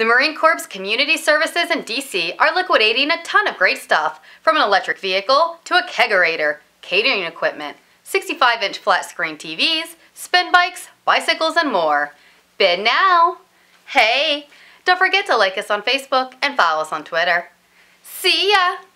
The Marine Corps Community Services in DC are liquidating a ton of great stuff, from an electric vehicle to a kegerator, catering equipment, 65-inch flat-screen TVs, spin bikes, bicycles, and more. Bid now! Hey, don't forget to like us on Facebook and follow us on Twitter. See ya!